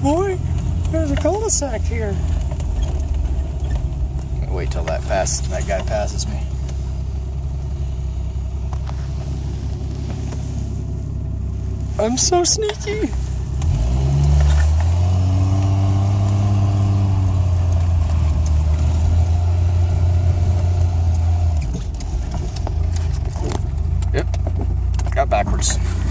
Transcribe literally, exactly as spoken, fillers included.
boy. There's a cul-de-sac here. Wait till that pass that guy passes me. I'm so sneaky. Yep. Got backwards.